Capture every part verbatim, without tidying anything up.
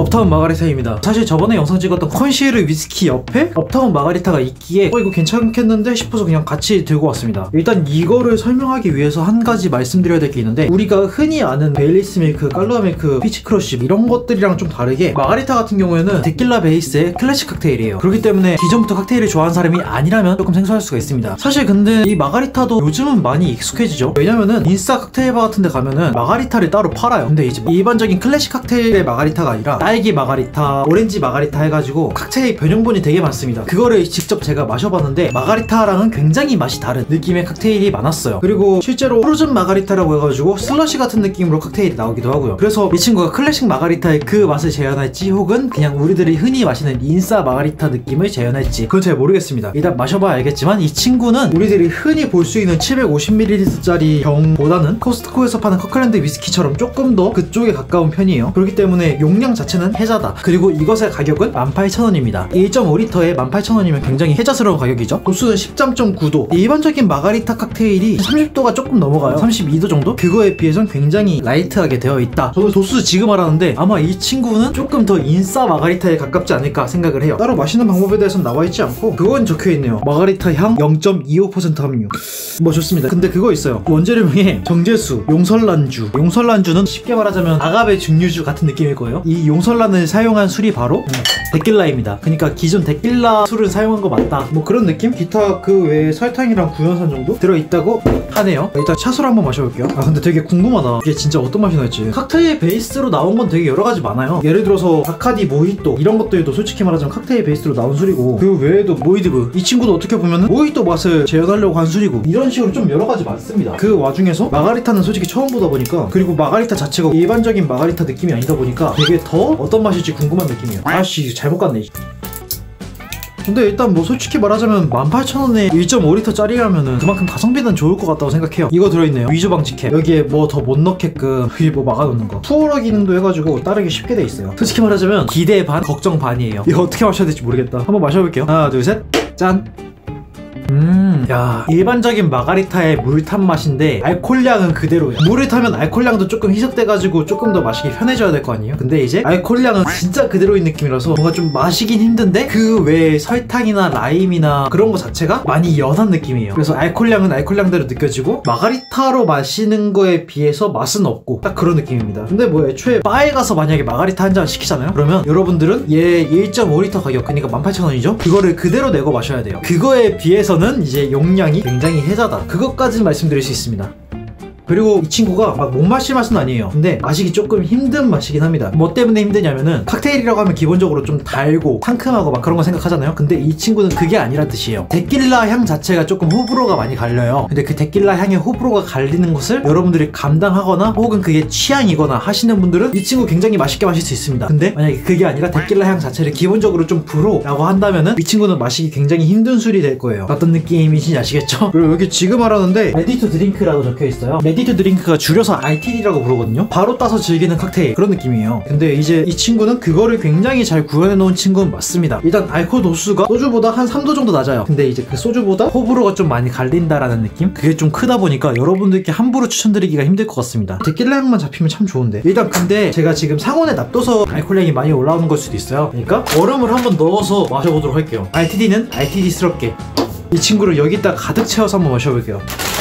업타운 마가리타입니다. 사실 저번에 영상 찍었던 컨시에르 위스키 옆에 업타운 마가리타가 있기에 어 이거 괜찮겠는데 싶어서 그냥 같이 들고 왔습니다. 일단 이거를 설명하기 위해서 한 가지 말씀드려야 될 게 있는데, 우리가 흔히 아는 베일리스 밀크, 깔루아 밀크, 피치 크러쉬 이런 것들이랑 좀 다르게 마가리타 같은 경우에는 데킬라 베이스의 클래식 칵테일이에요. 그렇기 때문에 기존부터 칵테일을 좋아하는 사람이 아니라면 조금 생소할 수가 있습니다. 사실 근데 이 마가리타도 요즘은 많이 익숙해지죠. 왜냐면은 인스타 칵테일바 같은 데 가면은 마가리타를 따로 팔아요. 근데 이제 일반적인 클래식 칵테일의 마가리타가 아니라 딸기 마가리타, 오렌지 마가리타 해가지고 칵테일 변형본이 되게 많습니다. 그거를 직접 제가 마셔봤는데 마가리타랑은 굉장히 맛이 다른 느낌의 칵테일이 많았어요. 그리고 실제로 프로즌 마가리타라고 해가지고 슬러시 같은 느낌으로 칵테일이 나오기도 하고요. 그래서 이 친구가 클래식 마가리타의 그 맛을 재현할지 혹은 그냥 우리들이 흔히 마시는 인싸 마가리타 느낌을 재현할지 그건 잘 모르겠습니다. 일단 마셔봐야 알겠지만 이 친구는 우리들이 흔히 볼 수 있는 칠백오십 밀리리터짜리 병보다는 코스트코에서 파는 커클랜드 위스키처럼 조금 더 그쪽에 가까운 편이에요. 그렇기 때문에 용량 자체는 혜자다. 그리고 이것의 가격은 만 팔천 원입니다. 일 점 오 리터에 만 팔천 원이면 굉장히 혜자스러운 가격이죠. 도수는 십삼 점 구 도. 일반적인 마가리타 칵테일이 삼십 도가 조금 넘어가요. 삼십이 도 정도? 그거에 비해선 굉장히 라이트하게 되어 있다. 저도 도수 지금 알았는데 아마 이 친구는 조금 더 인싸 마가리타에 가깝지 않을까 생각을 해요. 따로 마시는 방법에 대해서는 나와있지 않고 그건 적혀있네요. 마가리타 향 영 점 이오 퍼센트 함유. 뭐 좋습니다. 근데 그거 있어요. 원재료명에 정제수, 용설란주. 용설란주는 쉽게 말하자면 아가베 증류주 같은 느낌일 거예요. 이 용설란을 사용한 술이 바로 데킬라입니다. 그러니까 기존 데킬라 술을 사용한 거 맞다, 뭐 그런 느낌? 기타 그 외에 설탕이랑 구연산 정도 들어있다고 하네요. 일단 샷으로 한번 마셔볼게요. 아 근데 되게 궁금하다. 이게 진짜 어떤 맛이 날지. 칵테일 베이스로 나온 건 되게 여러 가지 많아요. 예를 들어서 바카디, 모히또 이런 것들도 솔직히 말하자면 칵테일 베이스로 나온 술이고, 그 외에도 모이드브, 이 친구도 어떻게 보면은 모히또 맛을 재현하려고 한 술이고, 이런 식으로 좀 여러 가지 많습니다. 그 와중에서 마가리타는 솔직히 처음 보다 보니까, 그리고 마가리타 자체가 일반적인 마가리타 느낌이 아니다 보니까 되게 더 어떤 맛일지 궁금한 느낌이에요. 아씨 잘못 갔네. 근데 일단 뭐 솔직히 말하자면 만 팔천 원에 일 점 오 리터짜리라면은 그만큼 가성비는 좋을 것 같다고 생각해요. 이거 들어있네요. 위조 방지캡. 여기에 뭐 더 못 넣게끔 위에 뭐 막아놓는 거. 투어러 기능도 해가지고 따르기 쉽게 돼 있어요. 솔직히 말하자면 기대 반 걱정 반이에요. 이거 어떻게 마셔야 될지 모르겠다. 한번 마셔볼게요. 하나 둘 셋 짠. 음, 야, 일반적인 마가리타의 물 탄 맛인데 알코올량은 그대로예요. 물을 타면 알코올량도 조금 희석돼가지고 조금 더 마시기 편해져야 될 거 아니에요? 근데 이제 알코올량은 진짜 그대로인 느낌이라서 뭔가 좀 마시긴 힘든데 그 외에 설탕이나 라임이나 그런 거 자체가 많이 연한 느낌이에요. 그래서 알코올량은 알코올량대로 느껴지고 마가리타로 마시는 거에 비해서 맛은 없고 딱 그런 느낌입니다. 근데 뭐 애초에 바에 가서 만약에 마가리타 한 잔 시키잖아요? 그러면 여러분들은 얘 일 점 오 리터 가격, 그러니까 만 팔천 원이죠? 그거를 그대로 내고 마셔야 돼요. 그거에 비해서는 이제 용량이 굉장히 혜자다. 그것까지는 말씀드릴 수 있습니다. 그리고 이 친구가 막 못 마실 맛은 아니에요. 근데 마시기 조금 힘든 맛이긴 합니다. 뭐 때문에 힘드냐면은 칵테일이라고 하면 기본적으로 좀 달고 상큼하고 막 그런 거 생각하잖아요. 근데 이 친구는 그게 아니란 뜻이에요. 데킬라 향 자체가 조금 호불호가 많이 갈려요. 근데 그 데킬라 향의 호불호가 갈리는 것을 여러분들이 감당하거나 혹은 그게 취향이거나 하시는 분들은 이 친구 굉장히 맛있게 마실 수 있습니다. 근데 만약에 그게 아니라 데킬라 향 자체를 기본적으로 좀 불호라고 한다면은 이 친구는 마시기 굉장히 힘든 술이 될 거예요. 어떤 느낌이신지 아시겠죠? 그리고 여기 지금 알았는데 레디 투 드링크라고 적혀있어요. 레디 투 드링크가 줄여서 알티디라고 부르거든요. 바로 따서 즐기는 칵테일, 그런 느낌이에요. 근데 이제 이 친구는 그거를 굉장히 잘 구현해 놓은 친구는 맞습니다. 일단 알코올 도수가 소주보다 한 삼 도 정도 낮아요. 근데 이제 그 소주보다 호불호가 좀 많이 갈린다라는 느낌? 그게 좀 크다 보니까 여러분들께 함부로 추천드리기가 힘들 것 같습니다. 데킬라 향만 잡히면 참 좋은데. 일단 근데 제가 지금 상온에 놔둬서 알코올 향이 많이 올라오는 걸 수도 있어요. 그러니까 얼음을 한번 넣어서 마셔보도록 할게요. 알티디는 알티디스럽게 이 친구를 여기다 가득 채워서 한번 마셔볼게요.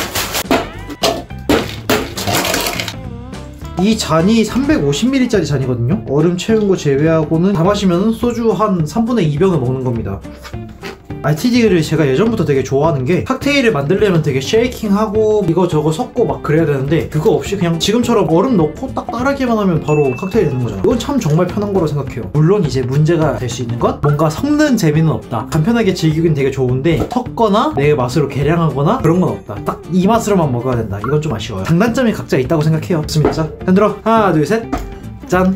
이 잔이 삼백오십 밀리리터짜리 잔이거든요? 얼음 채운 거 제외하고는 다 마시면 소주 한 삼분의 이 병을 먹는 겁니다. 알티디를 제가 예전부터 되게 좋아하는 게, 칵테일을 만들려면 되게 쉐이킹하고 이거저거 섞고 막 그래야 되는데 그거 없이 그냥 지금처럼 얼음 넣고 딱 따르기만 하면 바로 칵테일이 되는 거잖아. 이건 참 정말 편한 거라고 생각해요. 물론 이제 문제가 될 수 있는 건 뭔가 섞는 재미는 없다. 간편하게 즐기긴 되게 좋은데 섞거나 내 맛으로 계량하거나 그런 건 없다. 딱 이 맛으로만 먹어야 된다. 이건 좀 아쉬워요. 장단점이 각자 있다고 생각해요. 좋습니다. 자, 흔들어. 하나 둘 셋 짠.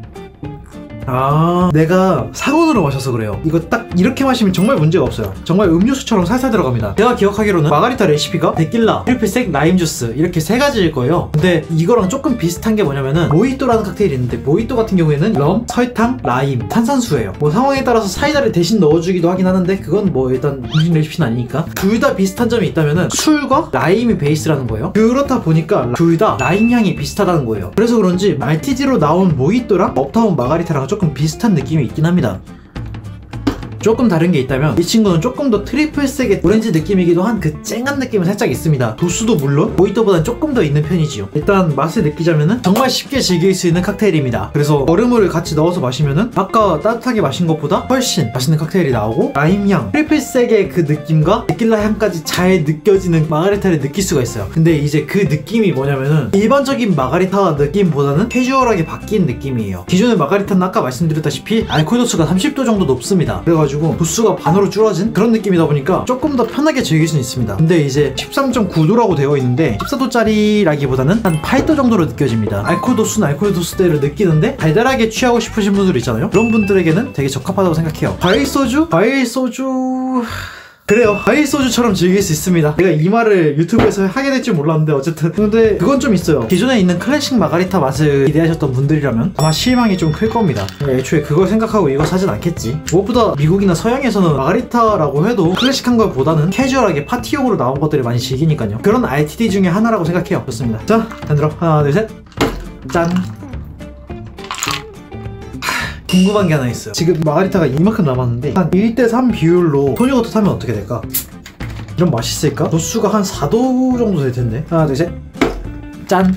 아, 내가 상온으로 마셔서 그래요. 이거 딱 이렇게 마시면 정말 문제가 없어요. 정말 음료수처럼 살살 들어갑니다. 제가 기억하기로는 마가리타 레시피가 데킬라, 트리플색, 라임 주스 이렇게 세 가지일 거예요. 근데 이거랑 조금 비슷한 게 뭐냐면은 모히또라는 칵테일이 있는데, 모히또 같은 경우에는 럼, 설탕, 라임, 탄산수예요. 뭐 상황에 따라서 사이다를 대신 넣어주기도 하긴 하는데 그건 뭐 일단 음식 레시피는 아니니까. 둘 다 비슷한 점이 있다면은 술과 라임이 베이스라는 거예요. 그렇다 보니까 둘 다 라임 향이 비슷하다는 거예요. 그래서 그런지 알티디로 나온 모히또랑 업타운 마가리타랑 조금 조금 비슷한 느낌이 있긴 합니다. 조금 다른 게 있다면 이 친구는 조금 더 트리플색의 오렌지 느낌이기도 한 그 쨍한 느낌은 살짝 있습니다. 도수도 물론 모히또보다는 조금 더 있는 편이지요. 일단 맛을 느끼자면은 정말 쉽게 즐길 수 있는 칵테일입니다. 그래서 얼음을 같이 넣어서 마시면은 아까 따뜻하게 마신 것보다 훨씬 맛있는 칵테일이 나오고, 라임향, 트리플색의 그 느낌과 데킬라 향까지 잘 느껴지는 마가리타를 느낄 수가 있어요. 근데 이제 그 느낌이 뭐냐면은 일반적인 마가리타 느낌보다는 캐주얼하게 바뀐 느낌이에요. 기존의 마가리타는 아까 말씀드렸다시피 알코올 도수가 삼십 도 정도 높습니다. 그래가지고 도수가 반으로 줄어진 그런 느낌이다 보니까 조금 더 편하게 즐길 수는 있습니다. 근데 이제 십삼 점 구 도라고 되어 있는데 십사 도짜리라기보다는 한 팔 도 정도로 느껴집니다. 알코올 도수는 알코올 도수대로 느끼는데 달달하게 취하고 싶으신 분들 있잖아요. 그런 분들에게는 되게 적합하다고 생각해요. 과일 소주? 과일 소주... 그래요, 과일 소주처럼 즐길 수 있습니다. 내가 이 말을 유튜브에서 하게 될 줄 몰랐는데 어쨌든 근데 그건 좀 있어요. 기존에 있는 클래식 마가리타 맛을 기대하셨던 분들이라면 아마 실망이 좀 클 겁니다. 애초에 그걸 생각하고 이거 사진 않겠지. 무엇보다 미국이나 서양에서는 마가리타라고 해도 클래식한 것보다는 캐주얼하게 파티용으로 나온 것들을 많이 즐기니까요. 그런 알티디 중에 하나라고 생각해요. 좋습니다. 자, 단들어 하나 둘 셋 짠. 궁금한 게 하나 있어요. 지금 마가리타가 이만큼 남았는데 한 일 대 삼 비율로 토닉워터 타면 어떻게 될까? 이런 맛있을까? 도수가 한 사 도 정도 될 텐데. 하나 둘 셋 짠.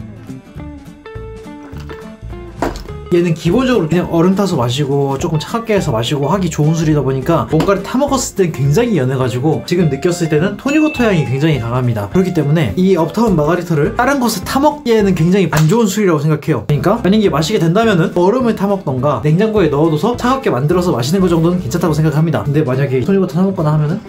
얘는 기본적으로 그냥 얼음 타서 마시고 조금 차갑게 해서 마시고 하기 좋은 술이다 보니까 뭔가를 타먹었을 땐 굉장히 연해가지고 지금 느꼈을 때는 토닉워터 향이 굉장히 강합니다. 그렇기 때문에 이 업타운 마가리타를 다른 것에 타먹기에는 굉장히 안 좋은 술이라고 생각해요. 그러니까 만약에 마시게 된다면은 얼음을 타먹던가 냉장고에 넣어둬서 차갑게 만들어서 마시는 것 정도는 괜찮다고 생각합니다. 근데 만약에 토닉워터 타먹거나 하면은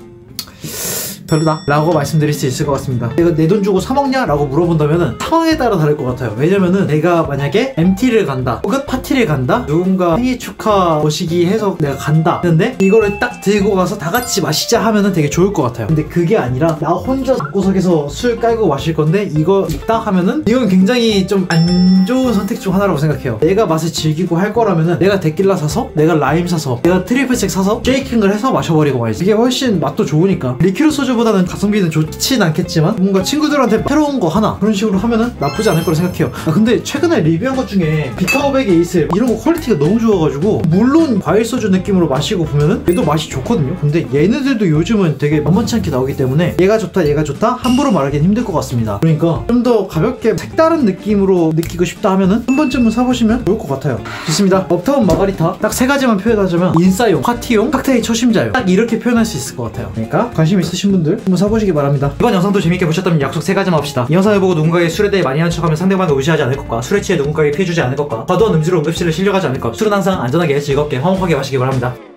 별로다 라고 말씀드릴 수 있을 것 같습니다. 내가 내 돈 주고 사 먹냐? 라고 물어본다면은 상황에 따라 다를 것 같아요. 왜냐면은 내가 만약에 엠티를 간다 혹은 파티를 간다, 누군가 생일 축하 모시기 해서 내가 간다 근데 이거를 딱 들고 가서 다 같이 마시자 하면은 되게 좋을 것 같아요. 근데 그게 아니라 나 혼자 방구석에서 술 깔고 마실 건데 이거 있다 하면은 이건 굉장히 좀 안 좋은 선택 중 하나라고 생각해요. 내가 맛을 즐기고 할 거라면은 내가 데킬라 사서, 내가 라임 사서, 내가 트리플색 사서 쉐이킹을 해서 마셔버리고 말이지. 이게 훨씬 맛도 좋으니까. 리큐르 소주 보다는 가성비는 좋진 않겠지만 뭔가 친구들한테 새로운 거 하나 그런 식으로 하면은 나쁘지 않을 거라 생각해요. 아, 근데 최근에 리뷰한 것 중에 비타오백의 에이슬 이런 거 퀄리티가 너무 좋아가지고 물론 과일 소주 느낌으로 마시고 보면은 얘도 맛이 좋거든요. 근데 얘네들도 요즘은 되게 만만치 않게 나오기 때문에 얘가 좋다 얘가 좋다 함부로 말하기는 힘들 것 같습니다. 그러니까 좀 더 가볍게 색다른 느낌으로 느끼고 싶다 하면은 한 번쯤은 사보시면 좋을 것 같아요. 좋습니다. 업타운 마가리타 딱 세 가지만 표현하자면 인싸용, 파티용, 칵테일 초심자용 딱 이렇게 표현할 수 있을 것 같아요. 그러니까 관심 있으신 분들 한번 사보시기 바랍니다. 이번 영상도 재밌게 보셨다면 약속 세 가지만 합시다. 이 영상을 보고 누군가의 술에 대해 많이 하는 척하면 상대방을 의지하지 않을 것과 술에 취해 누군가에게 피해주지 않을 것과 과도한 음주로 응급실을 실려가지 않을 것. 술은 항상 안전하게 즐겁게 화목하게 마시기 바랍니다.